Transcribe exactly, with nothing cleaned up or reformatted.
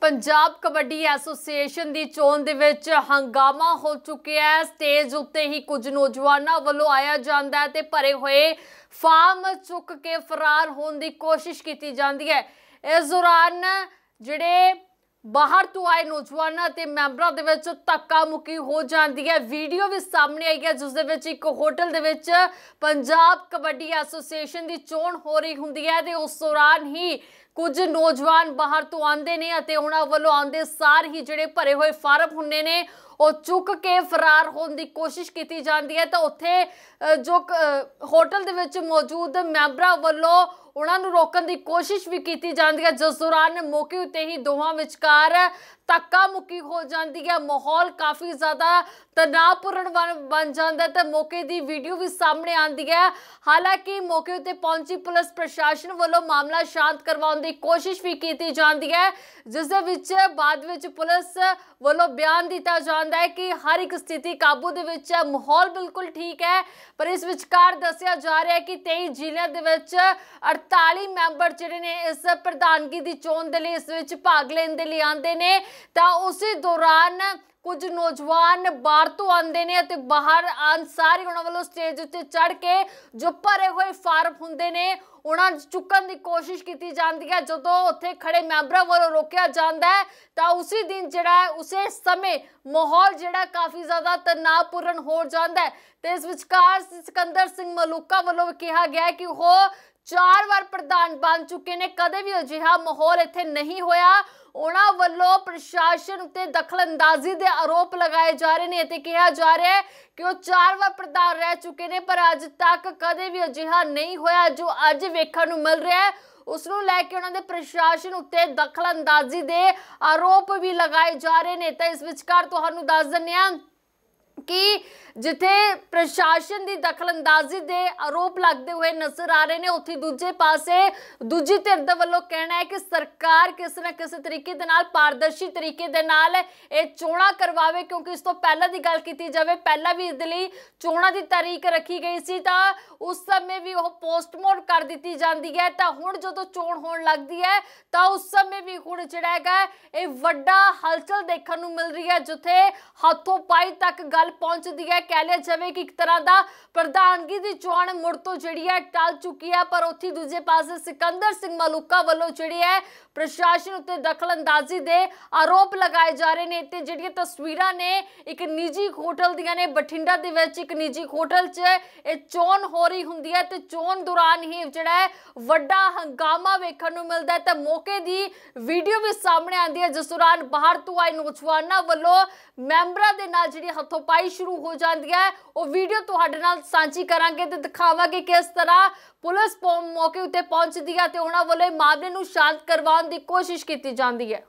Punjab kabaddi association की चोन दे विच हंगामा हो चुका है। स्टेज उत्ते ही कुछ नौजवानों वालों आया जाता है ते भरे हुए फार्म चुक के फरार होने की कोशिश की जाती है। इस दौरान जिहड़े बाहर तो आए नौजवानों ते मैंबरां दे विच धक्का मुक्की हो जाती है। वीडियो भी सामने आई है जिस दे विच एक होटल दे विच पंजाब कबड्डी एसोसीएशन की चोन हो रही हुंदी है ते उस दौरान ही कुछ नौजवान बाहर तो आते ने ते उन्हां वल्लों आंदे सार ही जिहड़े भरे हुए फार्म हुंदे ने ਉਹ चुक के फरार होने की कोशिश की जाती है। तो उत्थे जो होटल दे विच मौजूद मैंबरां वल्लों उन्होंने रोकने की कोशिश भी की जाती है, जिस दौरान मौके उत्ते ही दोवां विचकार धक्का मुक्की हो जाती है। माहौल काफ़ी ज़्यादा तनावपूर्ण बन बन जाता है तो मौके की वीडियो भी सामने आती है। हालांकि मौके उत्ते पहुंची पुलिस प्रशासन वालों मामला शांत करवाने की कोशिश भी की जाती है, जिस दे विच बाद विच पुलिस वालों बयान दिता जाता है कि हर एक स्थिति काबू दे विच है, माहौल बिल्कुल ठीक है। पर इस विचकार दस्सिया जा रहा है कि तेई जिलों दे विच अड़ताली मैंबर जिहड़े ने इस प्रधानगी की चोन दे लई इस विच भाग लेने दे लई आंदे ने, तां उसी दौरान कुछ नौजवान बाहर तो आते हैं तो बाहर आन सारे उन्होंने वालों स्टेज उत्ते चढ़ के जो भरे हुए फार्म होंदे ने उन्होंने चुकन की कोशिश की जाती है। जो उत्थे खड़े मैंबरों वालों रोकया जाता है तो उसी दिन जिहड़ा उसे समय माहौल जिहड़ा काफ़ी ज़्यादा तनावपूर्ण हो जाता है। तो इस विचकार सिकंदर सिंह मलूका वालों कहा गया कि वह चार बार प्रधान बन चुके ने, कदे भी अजिहा माहौल इत्थे नहीं होया। उन्हां वल्लों प्रशासन उत्ते दखलअंदाजी के आरोप लगाए जा रहे हैं। कहा जा रहा है कि वो चार बार प्रधान रह चुके हैं पर अज तक कदे भी अजिहा नहीं होया जो अज वेखण नूं मिल रहा है। उसनूं लैके उन्होंने प्रशासन उत्ते दखलअंदाजी के आरोप भी लगाए जा रहे हैं। तो इस विचकार तुहानूं दस दिंदे हां कि जिथे प्रशासन की दखलअंदाजी के आरोप लगते हुए नजर आ रहे हैं, उत्थे दूजे पासे दूजी धिर दे वल्लों कहना है कि सरकार किसी न किसी तरीके दे नाल पारदर्शी तरीके दे नाल ये चोणां करवावे, क्योंकि इस तो पहला की गल की जाए पहला भी इस लई चोणां की तारीख रखी गई सी तां उस समय भी वह पोस्टमोर्ट कर दी जाती है। तो हुण जदों चोण होण लगदी है तो उस समय भी हुण जिहड़ा हैगा ये वड्डा हलचल देखण नूं मिल रही है, जिथे हथों पाई तक गल पहुंचती है। कह लिया जाए कि एक तरह का प्रधानगी की चोण मुड़ तो जिहड़ी है टल चुकी है। पर उत्थे दूजे पासे सिकंदर सिंह मलूका वालों जिहड़ी है प्रशासन उत्ते दखलअंदाजी के आरोप लगाए जा रहे हैं। ते जिहड़ियां तस्वीरां ने एक निजी होटल दियां ने, बठिंडा दे विच एक निजी होटल च ये चोण हो रही हुंदी है ते चोण दौरान ही जिहड़ा है वड्डा हंगामा वेखण नूं मिलदा है। ते मौके दी वीडियो भी सामने आंदी है जिस दौरान बाहर तो आए नौजवानों वालों मैंबरां दे नाल जिहड़ी हथोपाई शुरू हो जाती है। वो वीडियो तुहाडे नाल सांझी करांगे ते दिखावांगे किस तरह पुलिस मौके उत्ते पहुंचदी है ते उन्हां वालों मामले नूं शांत करवाउण की कोशिश की जाती है।